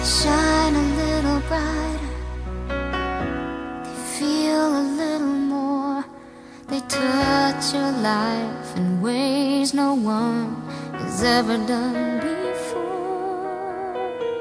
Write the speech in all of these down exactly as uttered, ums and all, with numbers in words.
shine a little brighter, they feel a little more, they touch your life in ways no one has ever done before.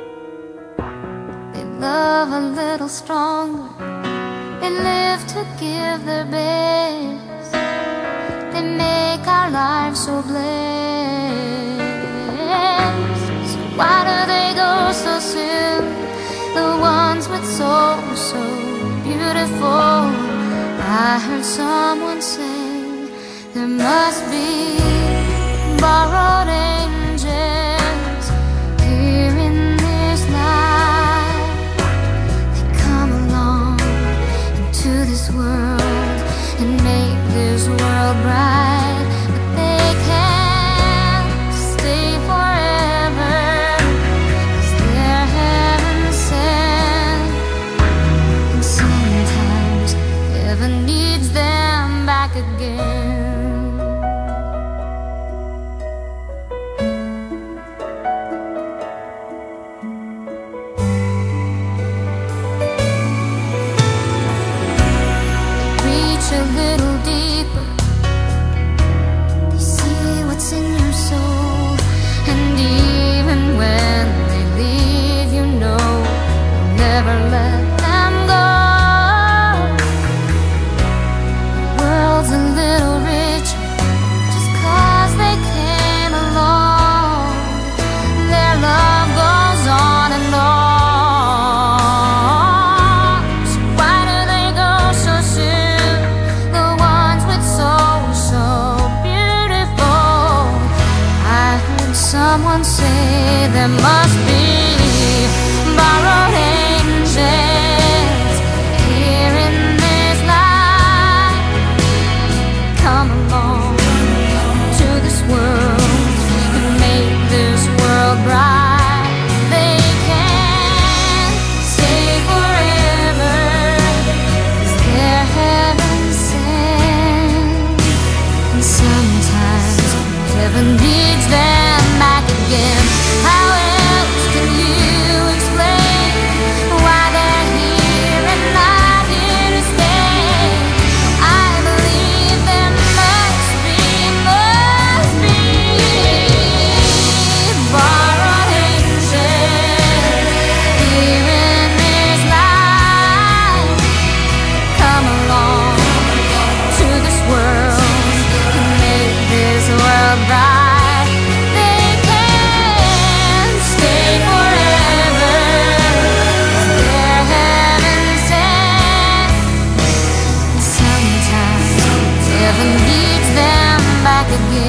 They love a little stronger, they live to give their best, they make our lives so blessed. So why do they go so soon, the ones with souls so beautiful? I heard someone say there must be borrowed angels here in this life. They come along into this world and make this world bright, but they can't stay forever, 'cause they're heaven sent. And sometimes heaven needs them back again. A little deeper, they see what's in your soul, and even when they leave, you know you'll never let them go. The world's a little richer just 'cause they came along. Their love goes on and on. Someone say there must be borrowed angels here in this life. Come along to this world and make this world bright. They can't stay forever, 'cause they're heaven sent. And sometimes heaven needs them back again. How else can you explain why they're here and not here to stay? I believe there must be, must be borrowed angels here in this life. Come along to this world and make this world bright. Heaven needs them back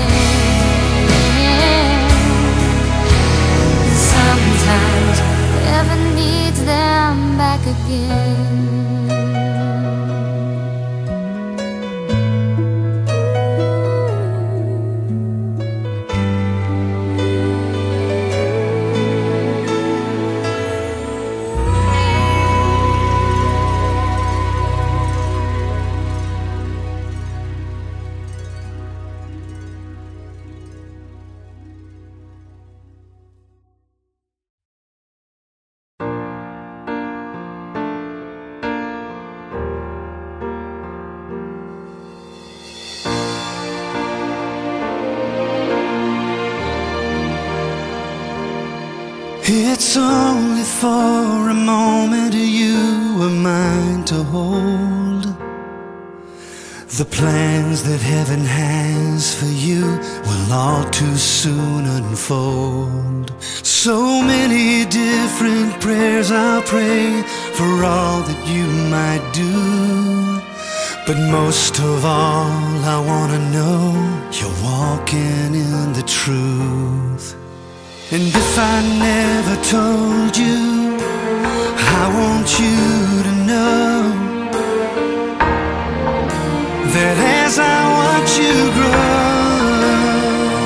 again. Sometimes heaven needs them back again. It's only for a moment you are mine to hold. The plans that heaven has for you will all too soon unfold. So many different prayers I'll pray for all that you might do, but most of all I wanna know you're walking in the truth. And if I never told you, I want you to know that as I watch you grow,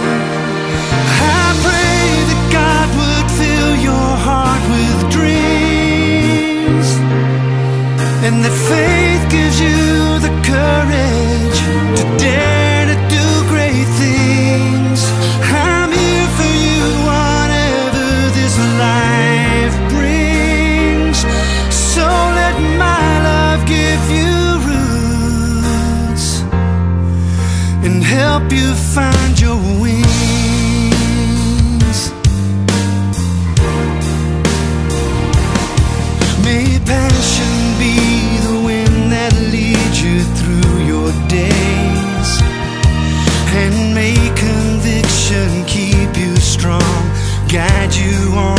I pray that God would fill your heart with dreams, and that faith gives you the courage to dare to do great things. I'm here for you, whatever this life brings. guide you on